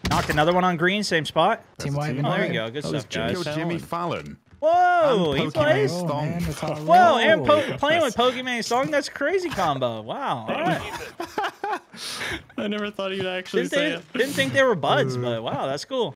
Knocked another one on green, same spot. Team White. Oh, there you go. Good stuff, guys. Jimmy Fallon. Whoa, he plays. Oh, man, that's how I Whoa, roll. and playing with Pokemon Song. That's a crazy combo. Wow. All right. I never thought you'd actually say it. Didn't think they were buds, but wow, that's cool.